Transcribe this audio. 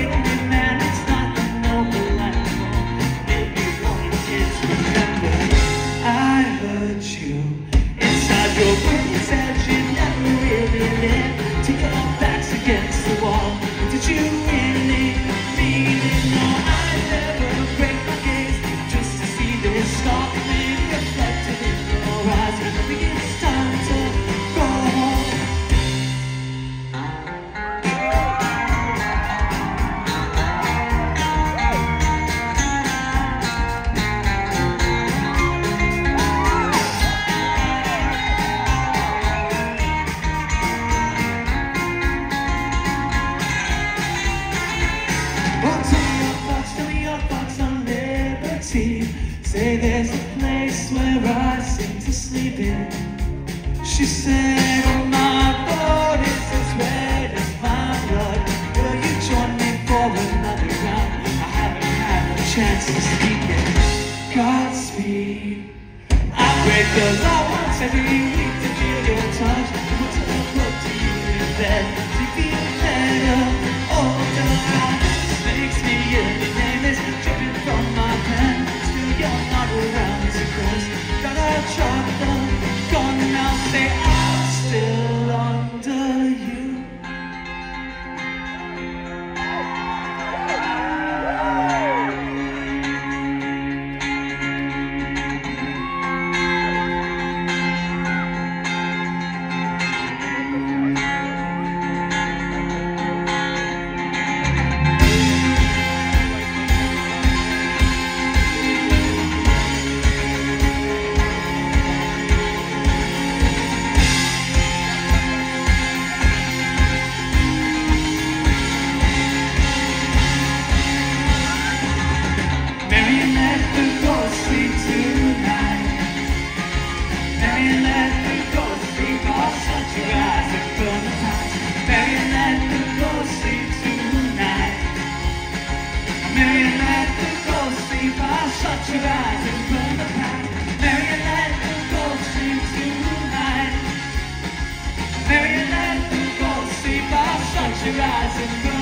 Say there's a place where I seem to sleep in. She said, oh my Lord, it's as red as my blood. Will you join me for another round? I haven't had a chance to speak it. Godspeed. I break the law once every week to feel your touch. What's it look to you in bed to feel better? Older, this makes me ill. Your name is dripping from my pen. You're not around, of course. Got a trouble, gone now, say I'm still under you. Shut your eyes and burn the past. Marionette, go sleep tonight. Marionette, go sleep. I'll shut your eyes and burn